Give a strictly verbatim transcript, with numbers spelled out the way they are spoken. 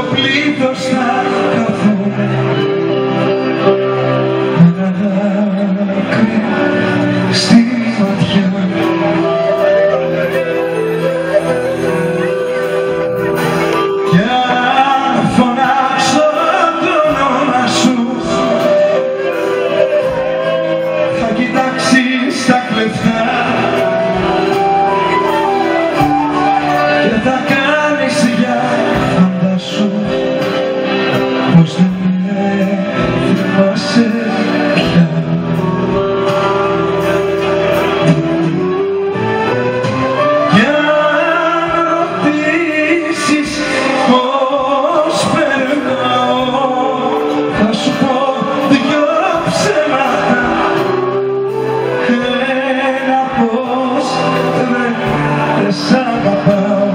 πλήθος θα καθούμε με ένα δάκρυ στη ματιά. Κι αν φωνάξω το όνομα σου θα κοιτάξεις τα κλεφτά και θα κάνεις για φαντάσου πως δεν με θυμάσαι πια. Κι αν ρωτήσεις πως περνάω θα σου πω δυο ψέματα. Ένα πως δεν σ' αγαπάω.